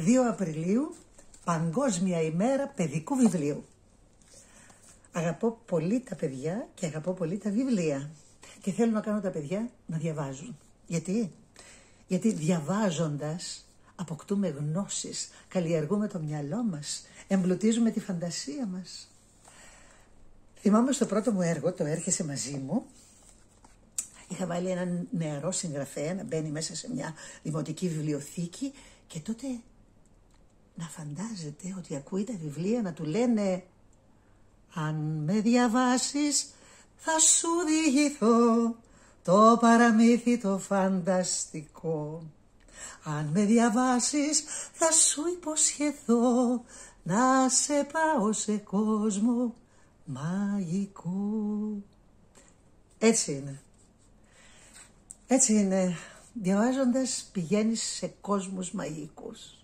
2 Απριλίου, Παγκόσμια ημέρα παιδικού βιβλίου. Αγαπώ πολύ τα παιδιά και αγαπώ πολύ τα βιβλία. Και θέλω να κάνω τα παιδιά να διαβάζουν. Γιατί διαβάζοντας αποκτούμε γνώσεις, καλλιεργούμε το μυαλό μας, εμπλουτίζουμε τη φαντασία μας. Θυμάμαι στο πρώτο μου έργο, το «Έρχεσαι μαζί μου», είχα βάλει έναν νεαρό συγγραφέα να μπαίνει μέσα σε μια δημοτική βιβλιοθήκη και τότε να φαντάζεται ότι ακούει τα βιβλία να του λένε «Αν με διαβάσεις θα σου διηγηθώ το παραμύθι το φανταστικό. Αν με διαβάσεις θα σου υποσχεθώ να σε πάω σε κόσμο μαγικό». Έτσι είναι. Έτσι είναι. Διαβάζοντας πηγαίνεις σε κόσμους μαγικούς.